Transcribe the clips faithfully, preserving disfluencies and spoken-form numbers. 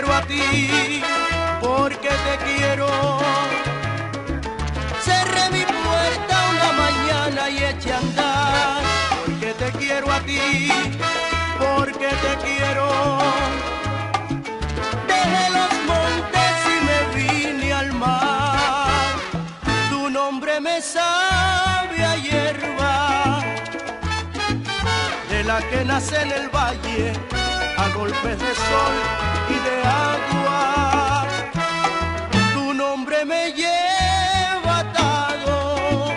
quiero a ti, porque te quiero. Cerré mi puerta una mañana y eché a andar, porque te quiero a ti, porque te quiero. Dejé los montes y me vine al mar. Tu nombre me sabe a hierba, de la que nace en el valle a golpes de sol y de agua. Tu nombre me lleva atado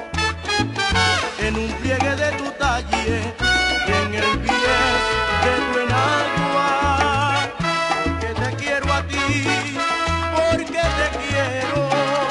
en un pliegue de tu talle y en el pie de tu enagua. Porque te quiero a ti, porque te quiero.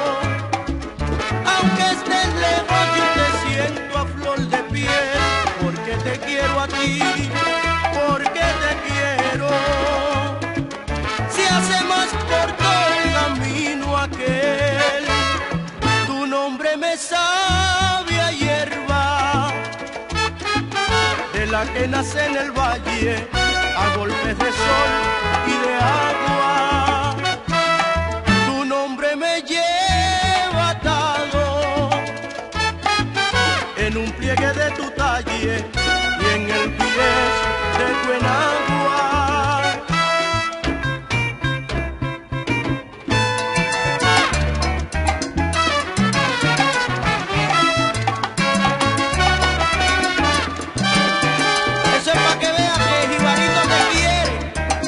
Aunque estés lejos yo te siento a flor de piel. Porque te quiero a ti, porque te quiero. Si hace más corto el camino aquel, tu nombre me sabe a hierba, de la que nace en el valle a golpes de sol y de agua. Tu nombre me lleva atado en un pliegue de tu talle y en el pie de tu enagua. Eso es para que veas que Jibarito te quiere.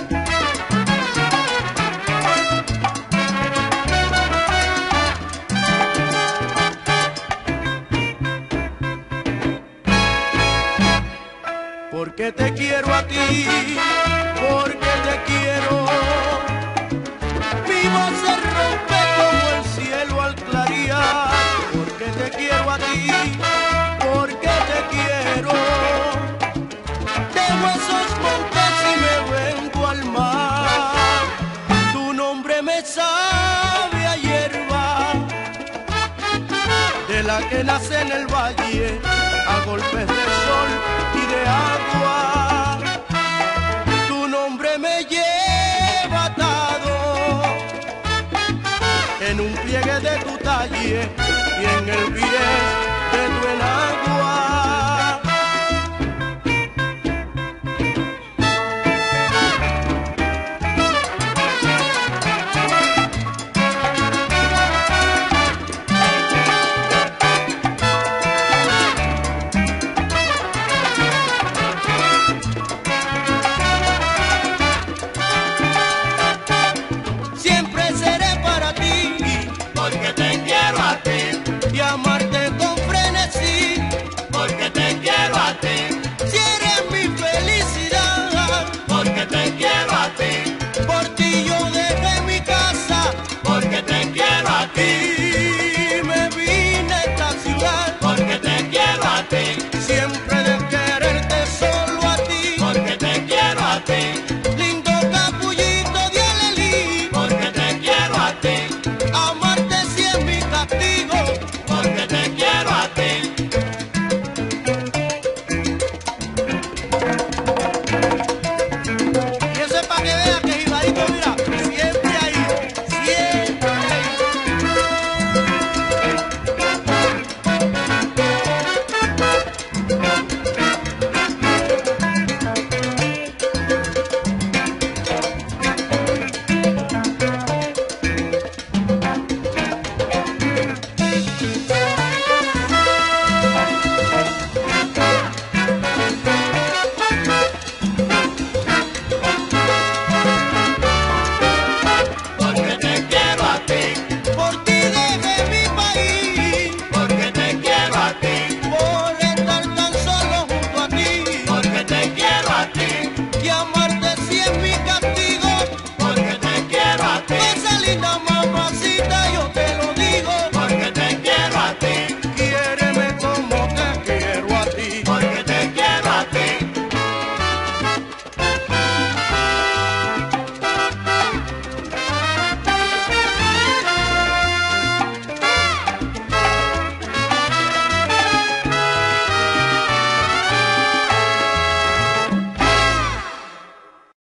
Porque te quiero a ti, porque te quiero. Mi voz se rompe como el cielo al clarear. Porque te quiero a ti, porque te quiero. Dejo esos montes y me vengo al mar. Tu nombre me sabe a hierba, de la que nace en el valle a golpes de sol y de agua. Tu nombre me lleva atado en un pliegue de tu talle